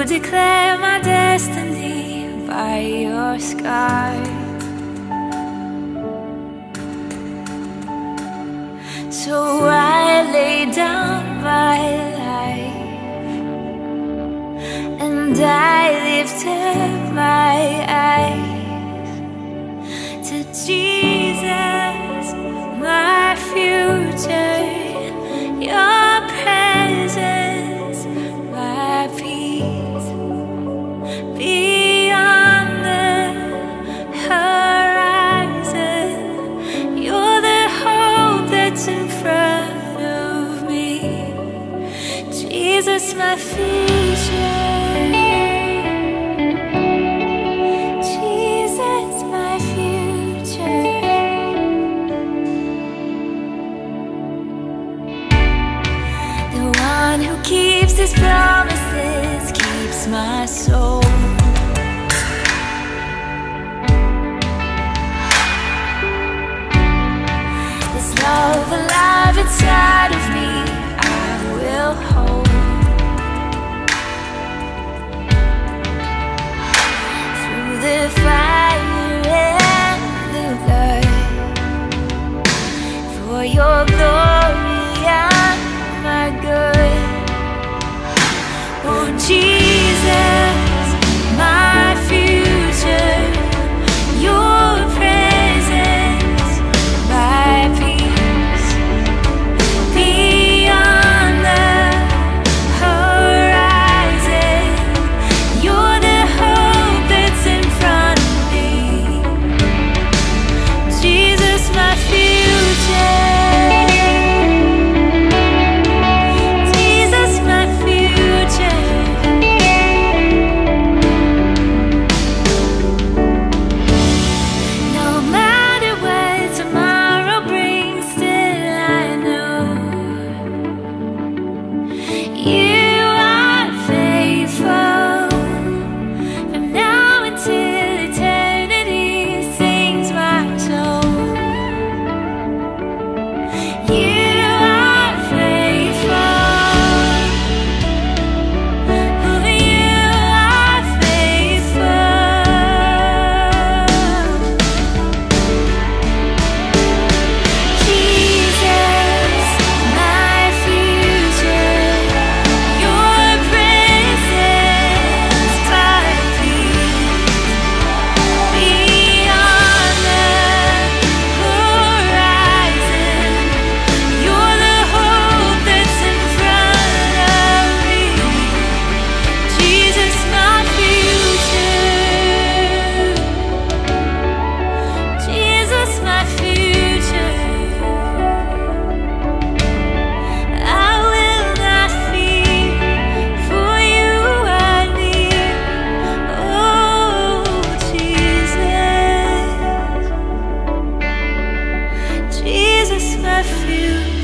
declare my destiny by your scars. So I lay down my life and I lift up my eyes to Jesus, my future, your presence, my peace, beyond the horizon. You're the hope that's in front of me, Jesus, my future. Keeps his promises, keeps my soul. This love alive inside of me, I will hold. Through the fire and the blood, for your glory and my good. Oh Jesus, my future, your presence, my peace, beyond the horizon. You're the hope that's in front of me, Jesus, my future. Jesus, my future.